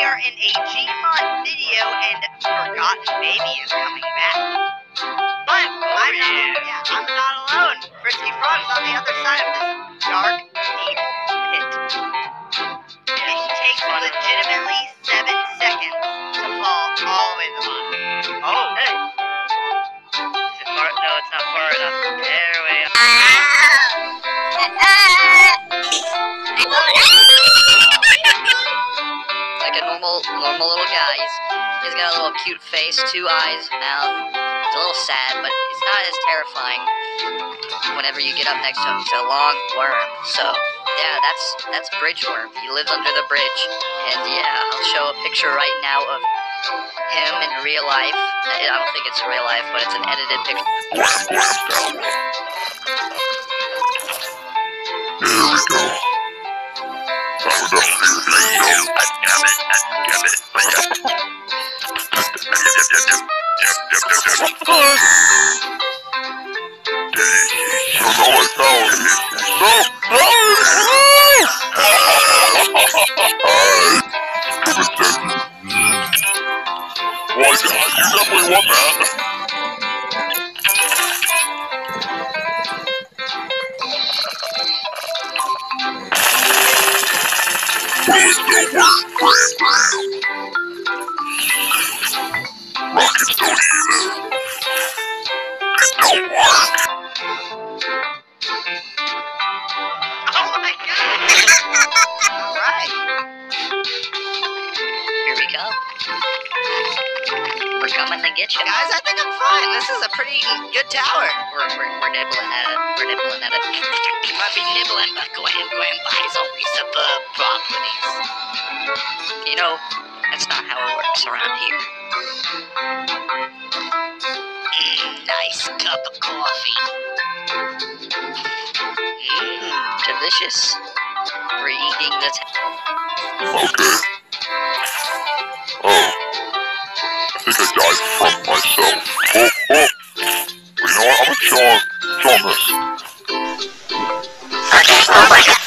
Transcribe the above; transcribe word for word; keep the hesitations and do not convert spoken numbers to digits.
are in a Gmod video and Forgotten Baby is coming back. But oh, I'm, yeah. not, yeah, I'm not alone. Frisky Frog's on the other side of this dark, deep pit. It takes legitimately seven seconds to fall all the way to the bottom. Oh, hey. Is it far? No, it's not far enough. There we are. Like a normal, normal little guy. He's, he's got a little cute face, two eyes, mouth. He's a little sad, but it's not as terrifying whenever you get up next to him. He's a long worm. So, yeah, that's that's Bridgeworm. He lives under the bridge. And yeah, I'll show a picture right now of him in real life. I don't think it's real life, but it's an edited picture. Here we go. Well, yeah, you definitely want that. Rockets don't either. It don't work. Oh my god! Alright. Here we go. We're coming to get you. Guys, I think I'm fine. This is a pretty good tower. We're, we're, we're nibbling at it. We're nibbling at it. You might be nibbling, but go ahead, go ahead and buy his only suburb properties. You know, that's not how it works around here. Mmm, nice cup of coffee. Mmm, delicious. We're eating the Okay. Oh. I think I died from myself. Oh, oh. You know what? I'm gonna show him, show him this. Okay, oh my god.